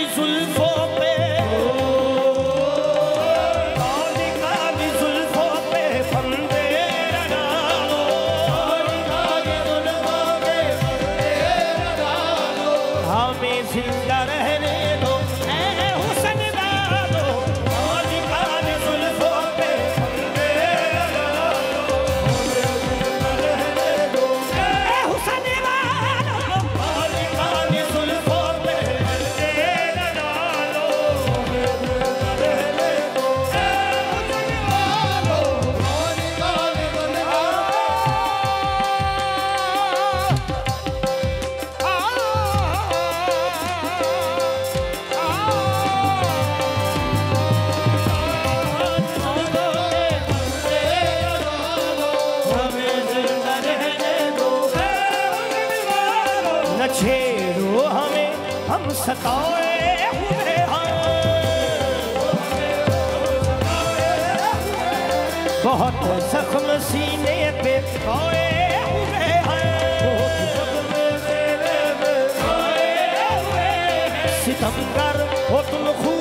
जुल्फों पे, काली काली जुल्फों पे फंदे लगा लो, काली काली जुल्फों पे फंदे लगा लो, हमें जिंदा रहने दो ऐ हुस्न वालो, काली काली जुल्फों पे फंदे लगा लो, हमें जिंदा रहने दो ऐ हुस्न वालो, काली काली जुल्फों पे फंदे लगा लो, हमें जिंदा रहने दो ऐ हुस्न वालो, काली काली जुल्फों न छेड़ो हमें, हम सताए हुए हैं, बहुत जख्म सीने पे खाए हुए हैं, सितमगर हो तुम खूब